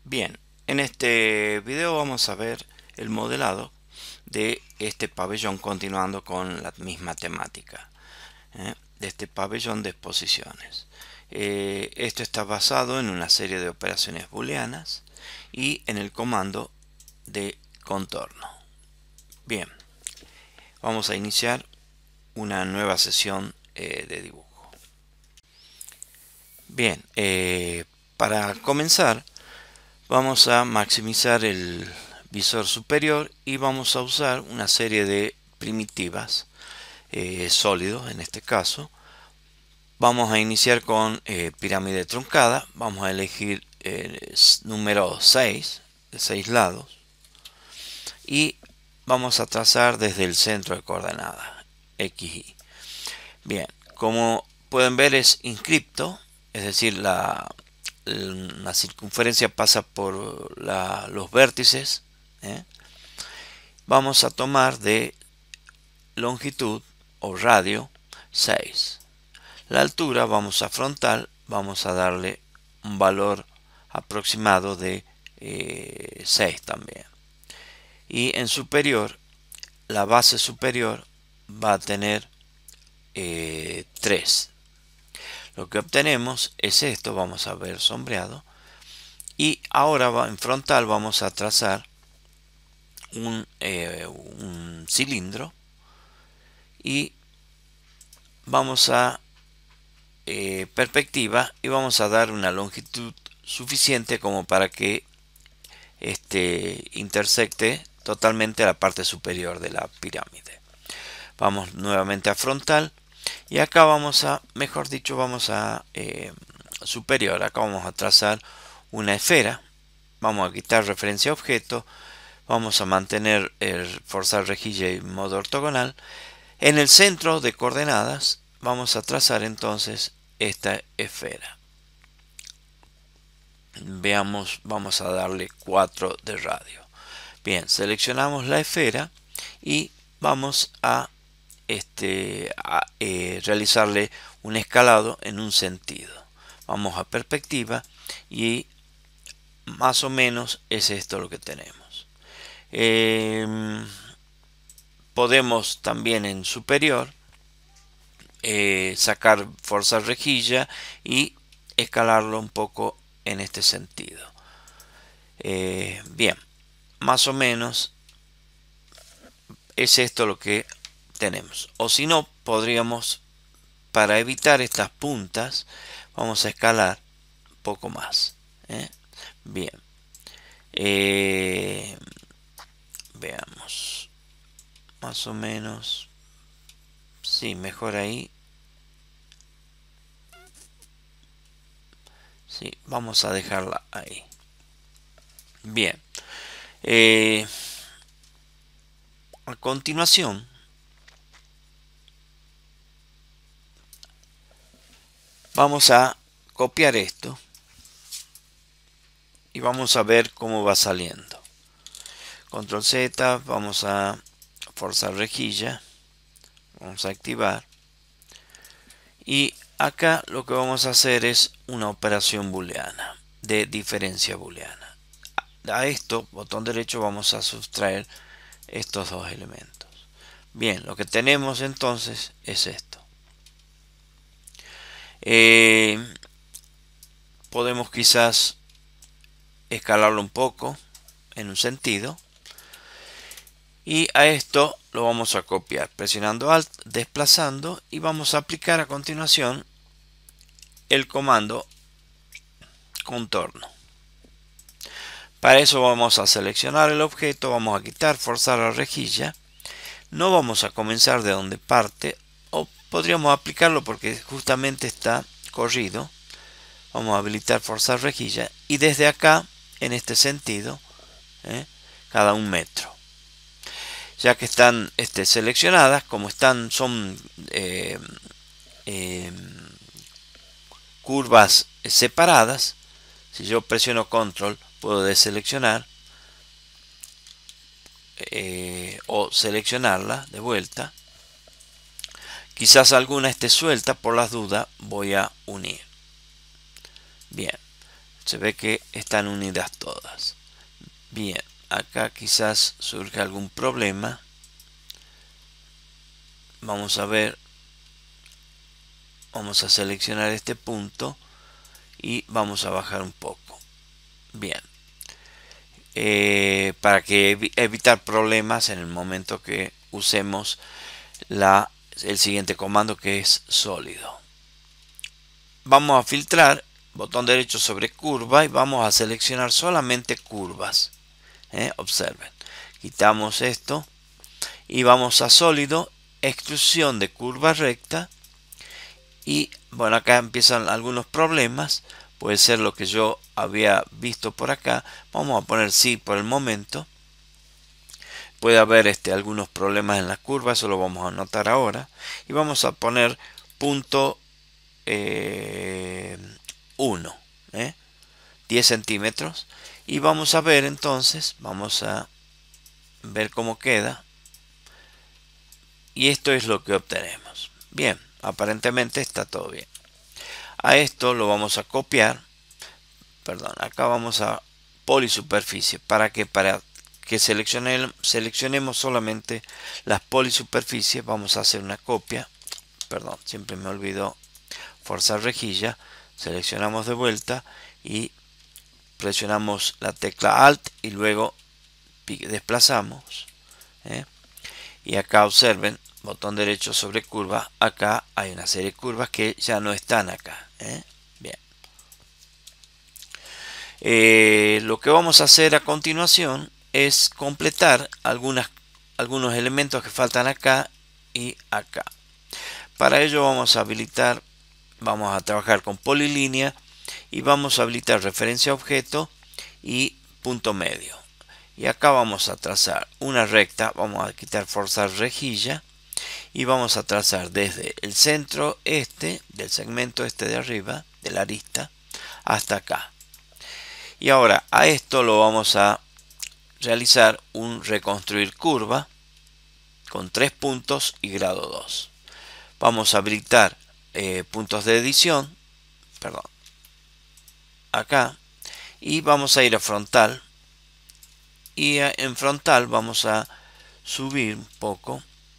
Bien, en este video vamos a ver el modelado de este pabellón continuando con la misma temática, de este pabellón de exposiciones. Esto está basado en una serie de operaciones booleanas y en el comando de contorno. Bien, vamos a iniciar una nueva sesión de dibujo. Bien, para comenzar vamos a maximizar el visor superior y vamos a usar una serie de primitivas sólidos en este caso. Vamos a iniciar con pirámide truncada. Vamos a elegir el número 6 de 6 lados y vamos a trazar desde el centro de coordenadas x, y. Bien, como pueden ver es inscripto, es decir, la circunferencia pasa por los vértices. Vamos a tomar de longitud o radio 6. La altura vamos a frontal, vamos a darle un valor aproximado de 6 también. Y en superior, la base superior va a tener 3. Lo que obtenemos es esto, vamos a ver sombreado. Y ahora en frontal vamos a trazar un cilindro y vamos a perspectiva y vamos a dar una longitud suficiente como para que intersecte totalmente la parte superior de la pirámide. Vamos nuevamente a frontal y acá vamos a, mejor dicho, vamos a superior. Acá vamos a trazar una esfera. Vamos a quitar referencia a objeto. Vamos a mantener el forzar rejilla y modo ortogonal. En el centro de coordenadas vamos a trazar entonces esta esfera. Veamos, vamos a darle 4 de radio. Bien, seleccionamos la esfera y vamos a realizarle un escalado en un sentido. Vamos a perspectiva y más o menos es esto lo que tenemos. Podemos también en superior sacar forzar rejilla y escalarlo un poco en este sentido. Bien, más o menos es esto lo que tenemos. O si no, podríamos, para evitar estas puntas, vamos a escalar un poco más. Bien. Veamos. Más o menos. Sí, mejor ahí. Sí, vamos a dejarla ahí. Bien. A continuación, vamos a copiar esto y vamos a ver cómo va saliendo. Control Z, vamos a forzar rejilla, vamos a activar y acá lo que vamos a hacer es una operación booleana de diferencia booleana. A esto, botón derecho, vamos a sustraer estos dos elementos. Bien, lo que tenemos entonces es esto. Podemos quizás escalarlo un poco en un sentido y a esto lo vamos a copiar presionando Alt, desplazando y vamos a aplicar a continuación el comando contorno. Para eso vamos a seleccionar el objeto, vamos a quitar forzar la rejilla, no vamos a comenzar de donde parte o podríamos aplicarlo porque justamente está corrido. Vamos a habilitar forzar rejilla y desde acá en este sentido cada 1 metro, ya que están seleccionadas, como son curvas separadas. Si yo presiono control puedo deseleccionar o seleccionarla de vuelta. Quizás alguna esté suelta, por las dudas voy a unir. Bien, se ve que están unidas todas. Bien, acá quizás surge algún problema. Vamos a ver, vamos a seleccionar este punto y vamos a bajar un poco. Bien, para que evitar problemas en el momento que usemos el siguiente comando, que es sólido. Vamos a filtrar, botón derecho sobre curva, y vamos a seleccionar solamente curvas. Observen, quitamos esto y vamos a sólido, extrusión de curva recta. Y bueno, acá empiezan algunos problemas. Puede ser lo que yo había visto por acá. Vamos a poner sí por el momento. Puede haber algunos problemas en la curva, eso lo vamos a anotar ahora. Y vamos a poner punto 1, 10 centímetros. Y vamos a ver entonces, vamos a ver cómo queda. Y esto es lo que obtenemos. Bien, aparentemente está todo bien. A esto lo vamos a copiar. Perdón, acá vamos a polisuperficie. Para que seleccionemos solamente las polisuperficies, vamos a hacer una copia. Perdón, siempre me olvidó forzar rejilla. Seleccionamos de vuelta y presionamos la tecla Alt y luego desplazamos. Y acá observen, botón derecho sobre curva. Acá hay una serie de curvas que ya no están acá. Bien. Lo que vamos a hacer a continuación es completar algunos elementos que faltan acá y acá. Para ello vamos a trabajar con polilínea y vamos a habilitar referencia a objeto y punto medio. Y acá vamos a trazar una recta, vamos a quitar forzar rejilla y vamos a trazar desde el centro del segmento de arriba, de la arista, hasta acá. Y ahora a esto lo vamos a realizar un reconstruir curva con 3 puntos y grado 2. Vamos a habilitar puntos de edición, perdón, acá, y vamos a ir a frontal. Y en frontal vamos a subir un poco.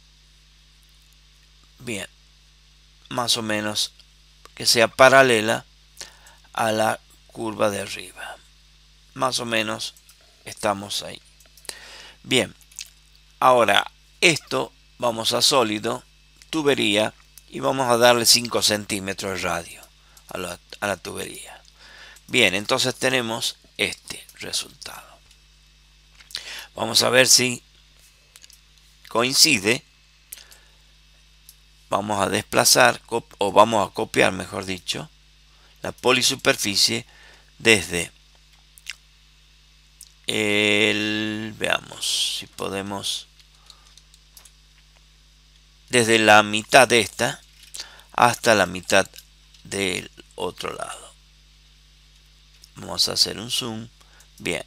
Bien, más o menos que sea paralela a la curva de arriba. Más o menos estamos ahí. Bien, ahora esto vamos a sólido, tubería, y vamos a darle 5 centímetros de radio a la tubería. Bien, entonces tenemos este resultado. Vamos a ver si coincide. Vamos a desplazar, o vamos a copiar, mejor dicho, la polisuperficie desde veamos si podemos, desde la mitad de esta hasta la mitad del otro lado. Vamos a hacer un zoom. Bien,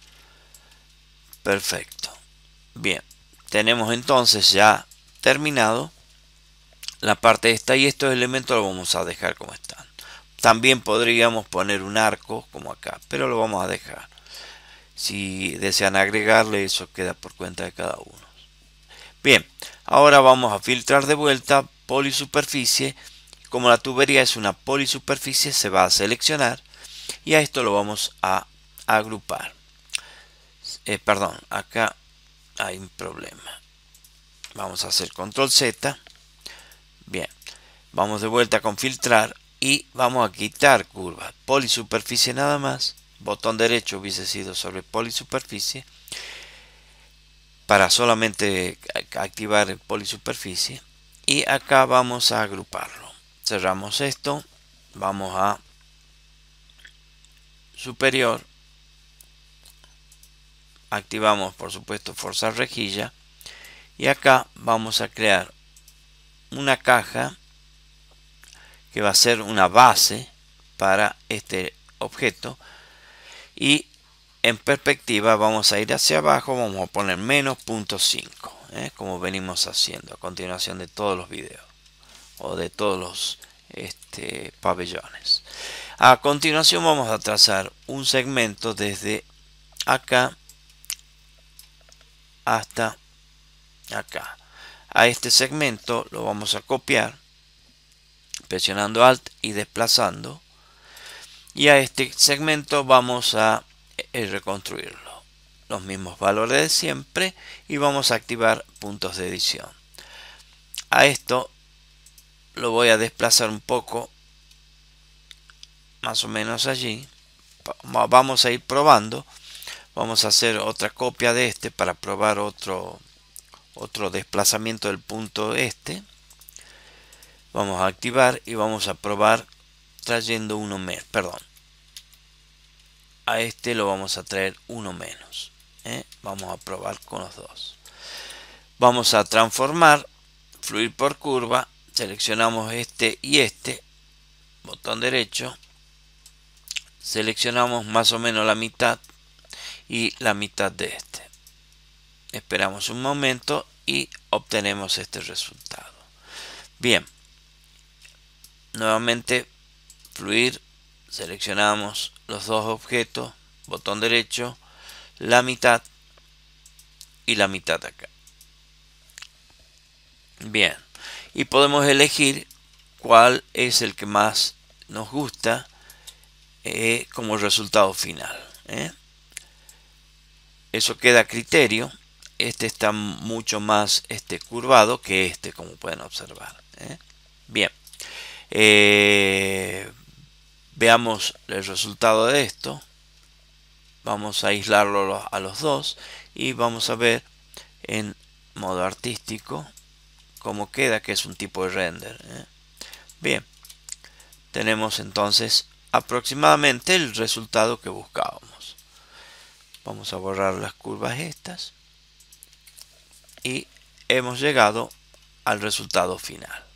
perfecto. Bien, tenemos entonces ya terminado la parte esta, y estos elementos los vamos a dejar como están. También podríamos poner un arco como acá, pero lo vamos a dejar. Si desean agregarle, eso queda por cuenta de cada uno. Bien, ahora vamos a filtrar de vuelta polisuperficie. Como la tubería es una polisuperficie, se va a seleccionar y a esto lo vamos a agrupar. Perdón, acá hay un problema. Vamos a hacer control Z. Bien, vamos de vuelta con filtrar y vamos a quitar curva. Polisuperficie nada más. Botón derecho hubiese sido sobre polisuperficie para solamente activar el polisuperficie. Y acá vamos a agruparlo. Cerramos esto. Vamos a superior. Activamos por supuesto forzar rejilla. Y acá vamos a crear una caja que va a ser una base para este objeto. Y en perspectiva vamos a ir hacia abajo, vamos a poner menos 0.5, como venimos haciendo a continuación de todos los videos o de todos los pabellones. A continuación vamos a trazar un segmento desde acá hasta acá. A este segmento lo vamos a copiar presionando Alt y desplazando, y a este segmento vamos a reconstruirlo, los mismos valores de siempre, y vamos a activar puntos de edición. A esto lo voy a desplazar un poco, más o menos allí. Vamos a ir probando. Vamos a hacer otra copia de este para probar otro desplazamiento del punto este. Vamos a activar y vamos a probar trayendo uno menos. Perdón. A este lo vamos a traer uno menos. Vamos a probar con los dos. Vamos a transformar, fluir por curva. Seleccionamos este y este. Botón derecho. Seleccionamos más o menos la mitad y la mitad de este. Esperamos un momento y obtenemos este resultado. Bien. Nuevamente fluir, seleccionamos los dos objetos, botón derecho, la mitad y la mitad acá. Bien, y podemos elegir cuál es el que más nos gusta como resultado final. Eso queda a criterio. Este está mucho más curvado que este, como pueden observar. Bien. Veamos el resultado de esto. Vamos a aislarlo a los dos y vamos a ver en modo artístico cómo queda, que es un tipo de render. Bien, tenemos entonces aproximadamente el resultado que buscábamos. Vamos a borrar las curvas estas y hemos llegado al resultado final.